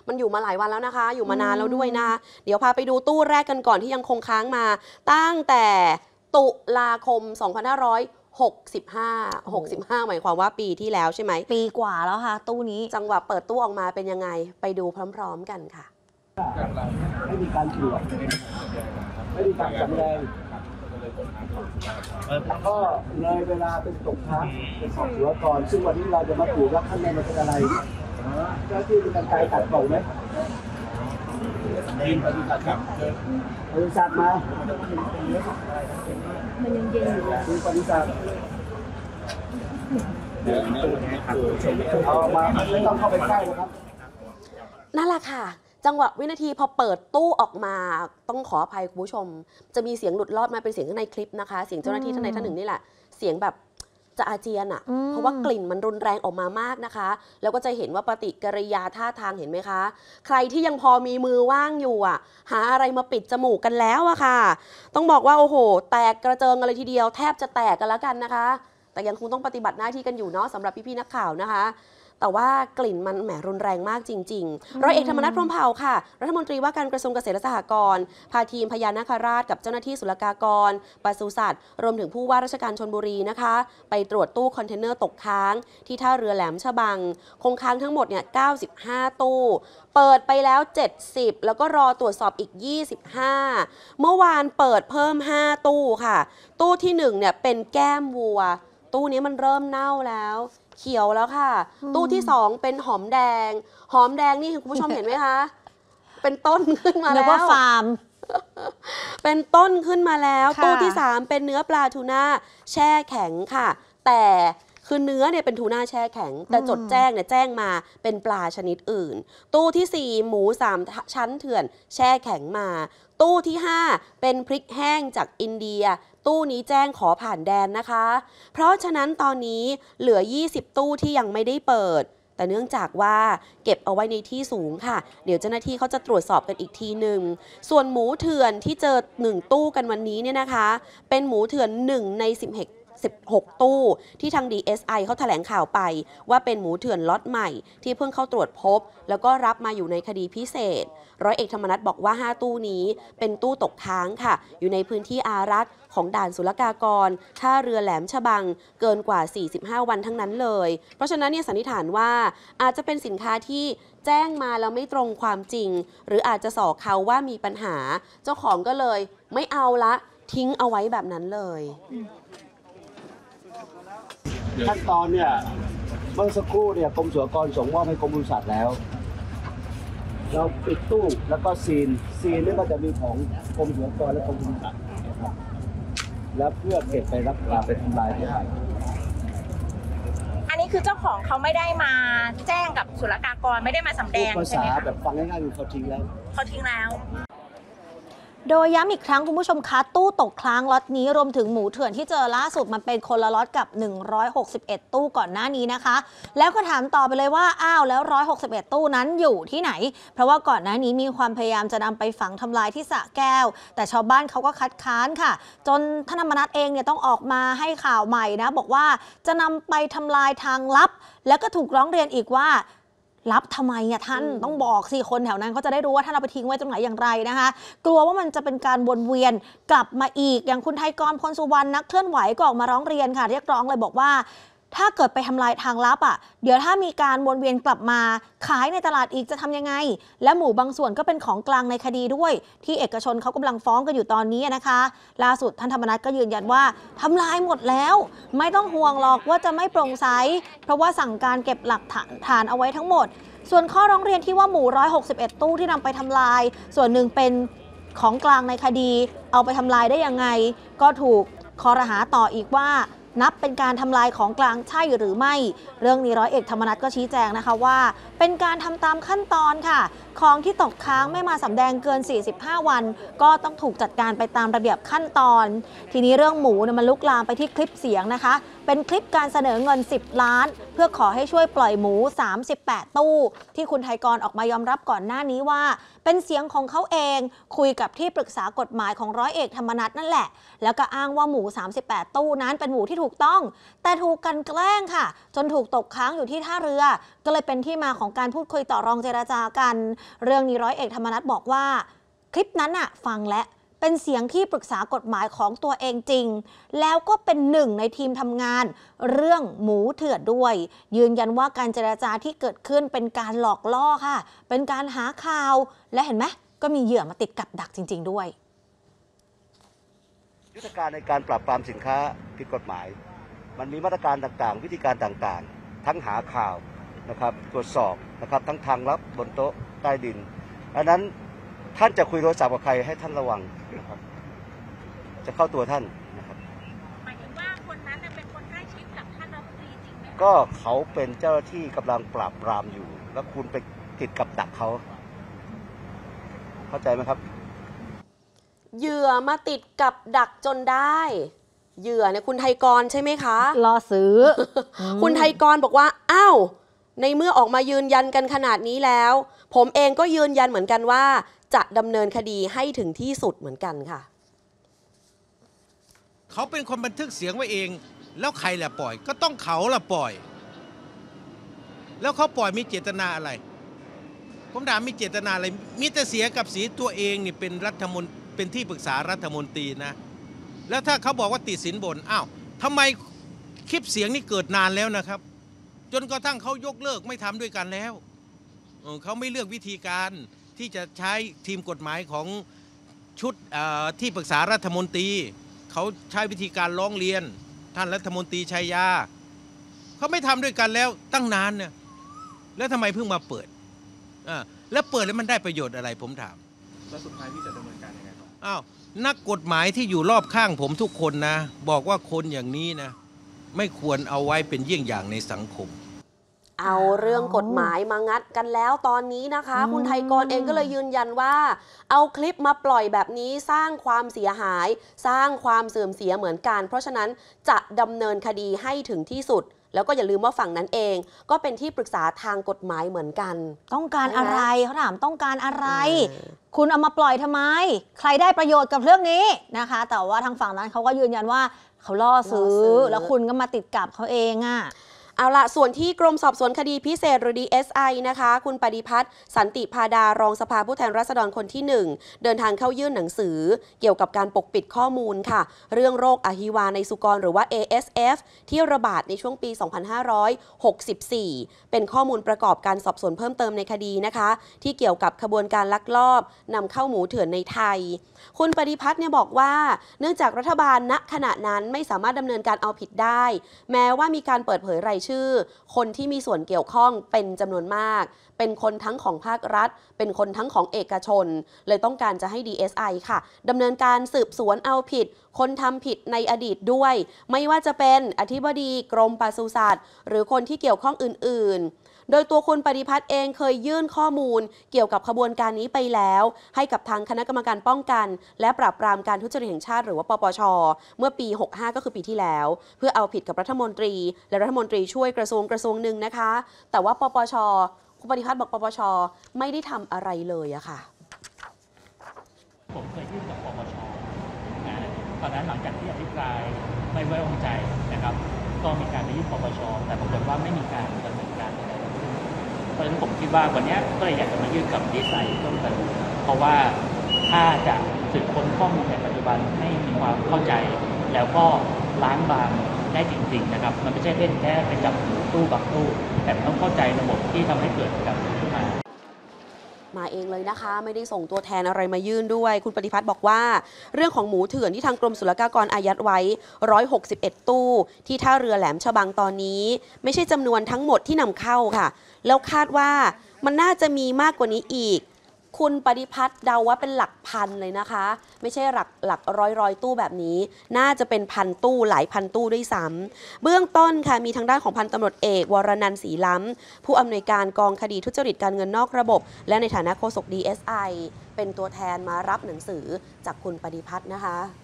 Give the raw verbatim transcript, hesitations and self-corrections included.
มันอยู่มาหลายวันแล้วนะคะอยู่มานานแล้วด้วยนะคะเดี๋ยวพาไปดูตู้แรกกันก่อนที่ยังคงค้างมาตั้งแต่ตุลาคม สองพันห้าร้อยหกสิบห้า หกสิบห้า หมายความว่าปีที่แล้วใช่ไหมปีกว่าแล้วค่ะตู้นี้จังหวะเปิดตู้ออกมาเป็นยังไงไปดูพร้อมๆกันค่ะไม่มีการตรวจไม่มีการสำแดงก็เลยเวลาเป็นตกค้างเป็นสอบสวนก่อนซึ่งวันนี้เราจะมาตรวจว่าข้างในมันเป็นอะไรเจ้าที่เป็นการไกลตัดกล่องไหมบริษัทครับบริษัทมามันยังเย็นอยู่คือบริษัทเอามาไม่ต้องเข้าไปใกล้นะครับนั่นแหละค่ะจังหวะวินาทีพอเปิดตู้ออกมาต้องขออภัยคุณผู้ชมจะมีเสียงหลุดรอดมาเป็นเสียงข้างในคลิปนะคะเสียงเจ้าหน้าที่ท่านใดท่านหนึ่งนี่แหละเสียงแบบจะอาเจียนอ่ะเพราะว่ากลิ่นมันรุนแรงออกมามากนะคะแล้วก็จะเห็นว่าปฏิกิริยาท่าทางเห็นไหมคะใครที่ยังพอมีมือว่างอยู่อ่ะหาอะไรมาปิดจมูกกันแล้วอะค่ะต้องบอกว่าโอ้โหแตกกระเจิงกันเลยทีเดียวแทบจะแตกกันแล้วกันนะคะแต่ยังคงต้องปฏิบัติหน้าที่กันอยู่เนาะสำหรับพี่ๆนักข่าวนะคะแต่ว่ากลิ่นมันแหมรุนแรงมากจริงๆร้อยเอกธรรมนัส พรหมเผ่าค่ะรัฐมนตรีว่าการกระทรวงเกษตรและสหกรณ์พาทีมพญานาคราชกับเจ้าหน้าที่ศุลกากรปศุสัตว์รวมถึงผู้ว่าราชการชลบุรีนะคะไปตรวจตู้คอนเทนเนอร์ตกค้างที่ท่าเรือแหลมฉบังคงค้างทั้งหมดเนี่ยเก้าสิบห้าตู้เปิดไปแล้วเจ็ดสิบแล้วก็รอตรวจสอบอีกยี่สิบห้าเมื่อวานเปิดเพิ่มห้าตู้ค่ะตู้ที่หนึ่งเนี่ยเป็นแก้มวัวตู้นี้มันเริ่มเน่าแล้วเขียวแล้วค่ะตู้ที่สองเป็นหอมแดงหอมแดงนี่คุณผู้ชมเห็นไหมคะเป็นต้นขึ้นมาแล้วว่าฟาร์มเป็นต้นขึ้นมาแล้วตู้ที่สามเป็นเนื้อปลาทูน่าแช่แข็งค่ะแต่คือเนื้อเนี่ยเป็นทูน่าแช่แข็งแต่จดแจ้งเนี่ยแจ้งมาเป็นปลาชนิดอื่นตู้ที่สี่หมูสามชั้นเถื่อนแช่แข็งมาตู้ที่ห้าเป็นพริกแห้งจากอินเดียตู้นี้แจ้งขอผ่านแดนนะคะเพราะฉะนั้นตอนนี้เหลือยี่สิบตู้ที่ยังไม่ได้เปิดแต่เนื่องจากว่าเก็บเอาไว้ในที่สูงค่ะเดี๋ยวเจ้าหน้าที่เขาจะตรวจสอบกันอีกทีหนึ่งส่วนหมูเถื่อนที่เจอหนึ่งตู้กันวันนี้เนี่ยนะคะเป็นหมูเถื่อนหนึ่งในสิบเอ็ดสิบหกตู้ที่ทาง ดี เอส ไอ เขาแถลงข่าวไปว่าเป็นหมูเถื่อนล็อตใหม่ที่เพิ่งเข้าตรวจพบแล้วก็รับมาอยู่ในคดีพิเศษร้อยเอกธรรมนัสบอกว่าห้าตู้นี้เป็นตู้ตกค้างค่ะอยู่ในพื้นที่อารักษ์ของด่านศุลกากรท่าเรือแหลมฉบังเกินกว่าสี่สิบห้าวันทั้งนั้นเลยเพราะฉะนั้นเนี่ยสันนิษฐานว่าอาจจะเป็นสินค้าที่แจ้งมาแล้วไม่ตรงความจริงหรืออาจจะส่อเขาว่ามีปัญหาเจ้าของก็เลยไม่เอาละทิ้งเอาไว้แบบนั้นเลยขั้นตอนเนี่ยเมื่อสักครู่เนี่ยกรมศุลกากรส่งมอบให้กรมปศุสัตว์แล้วเราปิดตู้แล้วก็ซีนซีนนี่ก็จะมีของกรมศุลกากรและกรมปศุสัตว์นะครับแล้วเพื่อเก็บไปรับปลาไปทำลายที่ไหนอันนี้คือเจ้าของเขาไม่ได้มาแจ้งกับศุลกากรไม่ได้มาสำแดงภาษาแบบฟังง่ายๆคือเขาทิ้งแล้วเขาทิ้งแล้วโดยย้ำอีกครั้งคุณผู้ชมคะตู้ตกค้างล็อตนี้รวมถึงหมูเถื่อนที่เจอล่าสุดมันเป็นคนละล็อตกับหนึ่งร้อยหกสิบเอ็ดตู้ก่อนหน้านี้นะคะแล้วก็ถามต่อไปเลยว่าอ้าวแล้วหนึ่งร้อยหกสิบเอ็ดตู้นั้นอยู่ที่ไหนเพราะว่าก่อนหน้านี้มีความพยายามจะนำไปฝังทำลายที่สระแก้วแต่ชาวบ้านเขาก็คัดค้านค่ะจนท่านธรรมนัสเองเนี่ยต้องออกมาให้ข่าวใหม่นะบอกว่าจะนำไปทำลายทางลับแล้วก็ถูกร้องเรียนอีกว่ารับทำไมอ่ะท่านต้องบอกสิคนแถวนั้นเขาจะได้รู้ว่าท่านเอาไปทิ้งไว้ตรงไหนอย่างไรนะคะกลัวว่ามันจะเป็นการวนเวียนกลับมาอีกอย่างคุณไทยกร พลสุวรรณนักเคลื่อนไหวก็ออกมาร้องเรียนค่ะเรียกร้องเลยบอกว่าถ้าเกิดไปทำลายทางลับอ่ะเดี๋ยวถ้ามีการวนเวียนกลับมาขายในตลาดอีกจะทำยังไงและหมูบางส่วนก็เป็นของกลางในคดีด้วยที่เอกชนเขากำลังฟ้องกันอยู่ตอนนี้นะคะล่าสุดท่านธรรมนัสก็ยืนยันว่าทำลายหมดแล้วไม่ต้องห่วงหรอกว่าจะไม่โปร่งใสเพราะว่าสั่งการเก็บหลักฐานเอาไว้ทั้งหมดส่วนข้อร้องเรียนที่ว่าหมูหนึ่งร้อยหกสิบเอ็ดตู้ที่นำไปทำลายส่วนหนึ่งเป็นของกลางในคดีเอาไปทำลายได้ยังไงก็ถูกคอรหาต่ออีกว่านับเป็นการทำลายของกลางใช่หรือไม่เรื่องนี้ร้อยเอกธรรมนัสก็ชี้แจงนะคะว่าเป็นการทำตามขั้นตอนค่ะของที่ตกค้างไม่มาสำแดงเกินสี่สิบห้าวันก็ต้องถูกจัดการไปตามระเบียบขั้นตอนทีนี้เรื่องหมูเนี่ยมันลุกลามไปที่คลิปเสียงนะคะเป็นคลิปการเสนอเงินสิบล้านเพื่อขอให้ช่วยปล่อยหมูสามสิบแปดตู้ที่คุณไทยกรออกมายอมรับก่อนหน้านี้ว่าเป็นเสียงของเขาเองคุยกับที่ปรึกษากฎหมายของร้อยเอกธรรมนัสนั่นแหละแล้วก็อ้างว่าหมูสามสิบแปดตู้นั้นเป็นหมูที่ถูกต้องแต่ถูกกันแกล้งค่ะจนถูกตกค้างอยู่ที่ท่าเรือก็เลยเป็นที่มาของการพูดคุยต่อรองเจรจากันเรื่องนี้ร้อยเอกธรรมนัสบอกว่าคลิปนั้นน่ะฟังและเป็นเสียงที่ปรึกษากฎหมายของตัวเองจริงแล้วก็เป็นหนึ่งในทีมทำงานเรื่องหมูเถื่อนด้วยยืนยันว่าการเจรจาที่เกิดขึ้นเป็นการหลอกล่อค่ะเป็นการหาข่าวและเห็นไหมก็มีเหยื่อมาติดกับดักจริงๆด้วยยุทธการในการปราบปรามสินค้าผิดกฎหมายมันมีมาตรการต่างๆวิธีการต่างๆทั้งหาข่าวนะครับตรวจสอบนะครับทั้งทางลับบนโต๊ะใต้ดินดังนั้นท่านจะคุยโทรศัพท์กับใครให้ท่านระวังนะครับจะเข้าตัวท่านนะครับหมายถึงว่าคนนั้นเป็นคนใกล้ชิดกับท่านรัฐมนตรีจริงไหมก็เขาเป็นเจ้าหน้าที่กำลังปราบปรามอยู่แล้วคุณไปติดกับดักเขาเข้าใจไหมครับเหยื่อมาติดกับดักจนได้เหยื่อเนี่ยคุณไทยกรใช่ไหมคะรอซื้อคุณไทยกรบอกว่าอ้าวในเมื่อออกมายืนยันกันขนาดนี้แล้วผมเองก็ยืนยันเหมือนกันว่าจะดำเนินคดีให้ถึงที่สุดเหมือนกันค่ะเขาเป็นคนบันทึกเสียงไว้เองแล้วใครล่ะปล่อยก็ต้องเขาล่ะปล่อยแล้วเขาปล่อยมีเจตนาอะไรผมถามมีเจตนาอะไรมีแต่เสียกับสีตัวเองนี่เป็นรัฐมนตรีเป็นที่ปรึกษารัฐมนตรีนะแล้วถ้าเขาบอกว่าติดสินบนอ้าวทำไมคลิปเสียงนี่เกิดนานแล้วนะครับจนกระทั่งเขายกเลิกไม่ทำด้วยกันแล้วเขาไม่เลือกวิธีการที่จะใช้ทีมกฎหมายของชุดที่ปรึกษารัฐมนตรีเขาใช้วิธีการร้องเรียนท่านรัฐมนตรีชัยยาเขาไม่ทำด้วยกันแล้วตั้งนานเนี่ยแล้วทำไมเพิ่งมาเปิดอ่าแล้วเปิดแล้วมันได้ประโยชน์อะไรผมถามแล้วสุดท้ายพี่จะดำเนินการยังไงต่ออ้าวนักกฎหมายที่อยู่รอบข้างผมทุกคนนะบอกว่าคนอย่างนี้นะไม่ควรเอาไว้เป็นเยี่ยงอย่างในสังคมเอาเรื่องกฎหมายมางัดกันแล้วตอนนี้นะคะคุณไทยกรเองก็เลยยืนยันว่าเอาคลิปมาปล่อยแบบนี้สร้างความเสียหายสร้างความเสื่อมเสียเหมือนกันเพราะฉะนั้นจะดำเนินคดีให้ถึงที่สุดแล้วก็อย่าลืมว่าฝั่งนั้นเองก็เป็นที่ปรึกษาทางกฎหมายเหมือนกันต้องการอะไรเขาถามต้องการอะไรคุณเอามาปล่อยทำไมใครได้ประโยชน์กับเรื่องนี้นะคะแต่ว่าทางฝั่งนั้นเขาก็ยืนยันว่าเขาล่อซื้อแล้วคุณก็มาติดกับเขาเองอ่ะเอาละส่วนที่กรมสอบสวนคดีพิเศษหรือ ดี เอส ไอ นะคะคุณปฏิพัฒน์สันติพาดารองสภาผู้แทนราษฎรคนที่หนึ่งเดินทางเข้ายื่นหนังสือเกี่ยวกับการปกปิดข้อมูลค่ะเรื่องโรคอหิวาในสุกรหรือว่า เอ เอส เอฟ ที่ระบาดในช่วงปี สองพันห้าร้อยหกสิบสี่ เป็นข้อมูลประกอบการสอบสวนเพิ่มเติมในคดีนะคะที่เกี่ยวกับขบวนการลักลอบนำเข้าหมูเถื่อนในไทยคุณปฏิพัฒน์เนี่ยบอกว่าเนื่องจากรัฐบาลณขณะนั้นไม่สามารถดำเนินการเอาผิดได้แม้ว่ามีการเปิดเผยรายชื่อคนที่มีส่วนเกี่ยวข้องเป็นจำนวนมากเป็นคนทั้งของภาครัฐเป็นคนทั้งของเอกชนเลยต้องการจะให้ ดี เอส ไอ ค่ะดำเนินการสืบสวนเอาผิดคนทำผิดในอดีตด้วยไม่ว่าจะเป็นอธิบดีกรมปศุสัตว์หรือคนที่เกี่ยวข้องอื่นๆโดยตัวคุณปฏิพัฒน์เองเคยยื่นข้อมูลเกี่ยวกับขบวนการนี้ไปแล้วให้กับทางคณะกรรมการป้องกันและปราบปรามการทุจริตแห่งชาติหรือว่าปปช.เมื่อปีหกสิบห้าก็คือปีที่แล้วเพื่อเอาผิดกับรัฐมนตรีและรัฐมนตรีช่วยกระทรวงกระทรวงหนึ่งนะคะแต่ว่าปปช.คุณปฏิพัฒน์บอกปปช.ไม่ได้ทำอะไรเลยอะค่ะผมเคยยื่นกับปปช.นะตอนนั้นหลังจากที่อภิปรายไม่ไว้วางใจนะครับก็มีการไปยื่นปปช.แต่ปรากฏว่าไม่มีการดำเนินการใดๆเพราะฉะนั้นผมคิดว่าวันนี้ก็เลยอยากจะมายื่นกับดี เอส ไอ เพิ่มเติมเพราะว่าถ้าจะสืบค้นข้อมูลในปัจจุบันให้มีความเข้าใจแล้วก็ล้างบางได้จริงๆนะครับมันไม่ใช่เล่นแค่ไปจับตู้บักตู้แต่ต้องเข้าใจระบบที่ทำให้เกิดการขึ้นมามาเองเลยนะคะไม่ได้ส่งตัวแทนอะไรมายื่นด้วยคุณปฏิพัฒน์บอกว่าเรื่องของหมูเถื่อนที่ทางกรมศุลกากรอายัดไว้หนึ่งร้อยหกสิบเอ็ดตู้ที่ท่าเรือแหลมฉบังตอนนี้ไม่ใช่จำนวนทั้งหมดที่นำเข้าค่ะแล้วคาดว่ามันน่าจะมีมากกว่านี้อีกคุณปฏิพัฒน์เดาว่าเป็นหลักพันเลยนะคะไม่ใช่หลักหลักร้อยร้อยตู้แบบนี้น่าจะเป็นพันตู้หลายพันตู้ด้วยซ้ำเบื้องต้นค่ะมีทางด้านของพันตำรวจเอกวรนันท์ศรีล้ำผู้อำนวยการกองคดีทุจริตการเงินนอกระบบและในฐานะโฆษก ดี เอส ไอ เป็นตัวแทนมารับหนังสือจากคุณปฏิพัฒน์นะคะ